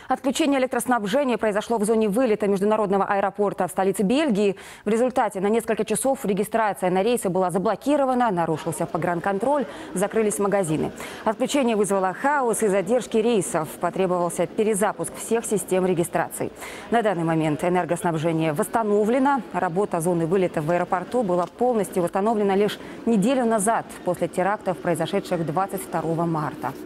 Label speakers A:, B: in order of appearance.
A: Отключение электроснабжения произошло в зоне вылета международного аэропорта в столице Бельгии. В результате на несколько часов регистрация на рейсы была заблокирована, нарушился погранконтроль, закрылись магазины. Отключение вызвало хаос и задержки рейсов. Потребовался перезапуск всех систем регистрации. На данный момент энергоснабжение восстановлено. Работа зоны вылета в аэропорту была полностью восстановлена лишь неделю назад, после терактов, произошедших 22 марта.